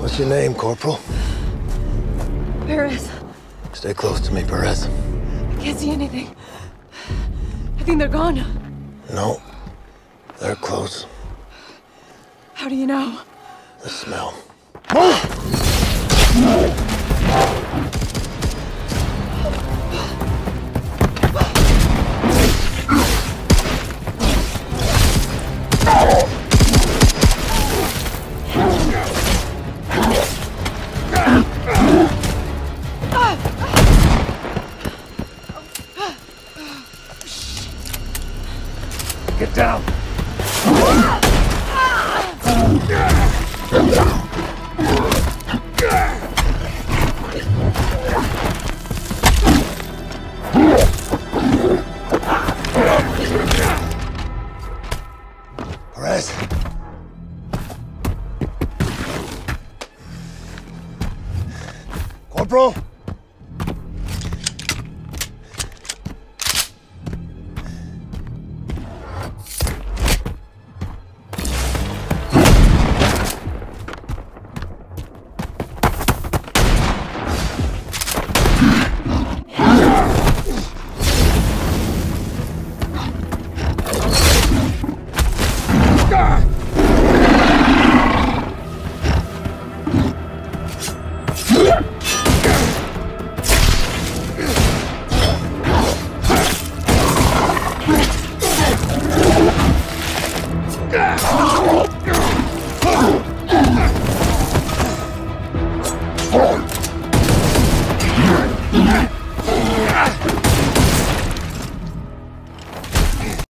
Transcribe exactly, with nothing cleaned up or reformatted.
What's your name, Corporal? Perez. Stay close to me, Perez. I can't see anything. I think they're gone. No. They're close. How do you know? The smell. Get down! Perez! Corporal!